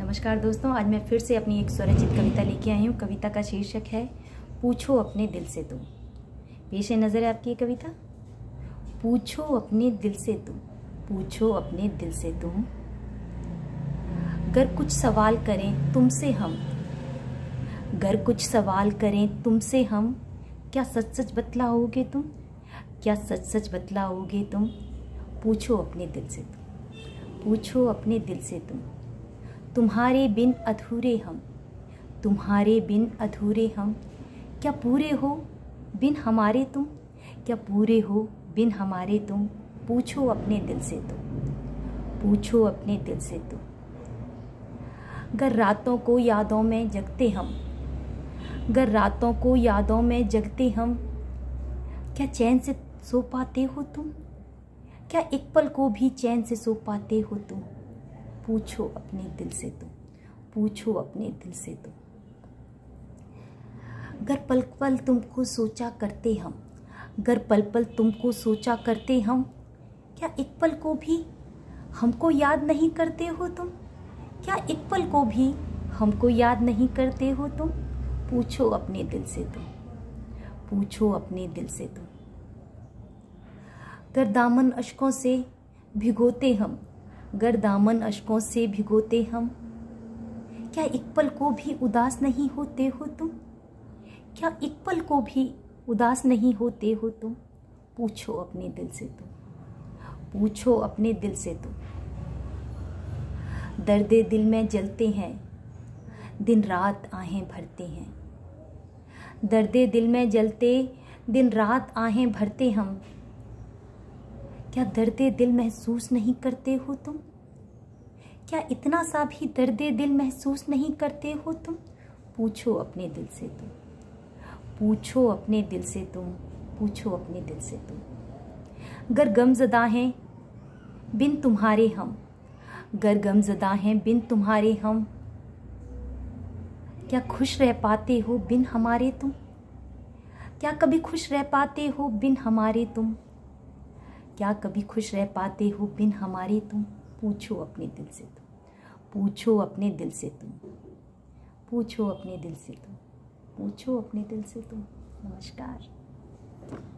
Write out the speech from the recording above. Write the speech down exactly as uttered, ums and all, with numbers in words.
नमस्कार दोस्तों, आज मैं फिर से अपनी एक स्वरचित कविता लेके आई हूँ। कविता का शीर्षक है पूछो अपने दिल से तुम। पेश है नज़र है आपकी ये कविता। पूछो अपने दिल से तुम, पूछो अपने दिल से तुम, गर कुछ सवाल करें तुमसे हम, गर कुछ सवाल करें तुमसे हम, क्या सच सच बतलाओगे तुम, क्या सच सच बतलाओगे तुम। पूछो अपने दिल से तुम, पूछो अपने दिल से तुम, तुम्हारे बिन अधूरे हम, तुम्हारे बिन अधूरे हम, क्या पूरे हो बिन हमारे तुम, क्या पूरे हो बिन हमारे तुम। पूछो अपने दिल से तुम, पूछो अपने दिल से तुम, गर रातों को यादों में जगते हम, गर रातों को यादों में जगते हम, क्या चैन से सो पाते हो तुम, क्या एक पल को भी चैन से सो पाते हो तुम। पूछो अपने दिल से तुम, पूछो अपने दिल से तुम, गर पल पल तुमको सोचा करते हम, गर पल पल तुमको सोचा करते हम, क्या एक पल को भी हमको याद नहीं करते हो तुम, क्या एक पल को भी हमको याद नहीं करते हो तुम। पूछो अपने दिल से तुम, पूछो अपने दिल से तुम, गर दामन अश्कों से भिगोते हम, गर दामन अश्कों से भिगोते हम, क्या एक पल को भी उदास नहीं होते हो तुम, क्या एक पल को भी उदास नहीं होते हो तुम। पूछो अपने दिल से तुम, पूछो अपने दिल से तुम, दर्दे दिल में जलते हैं, दिन रात आहें भरते हैं, दर्दे दिल में जलते दिन रात आहें भरते हम, क्या दर्दे दिल महसूस नहीं करते हो तुम, क्या इतना सा भी दर्दे दिल महसूस नहीं करते हो तुम। पूछो अपने दिल से तुम, पूछो अपने दिल से तुम, पूछो अपने दिल से तुम, गर गमज़दा हैं बिन तुम्हारे हम, गर गमज़दा हैं बिन तुम्हारे हम, क्या खुश रह पाते हो बिन हमारे तुम, क्या कभी खुश रह पाते हो बिन हमारे तुम, क्या कभी खुश रह पाते हो बिन हमारे तुम। पूछो अपने दिल से तुम, पूछो अपने दिल से तुम, पूछो अपने दिल से तुम, पूछो अपने दिल से तुम। नमस्कार।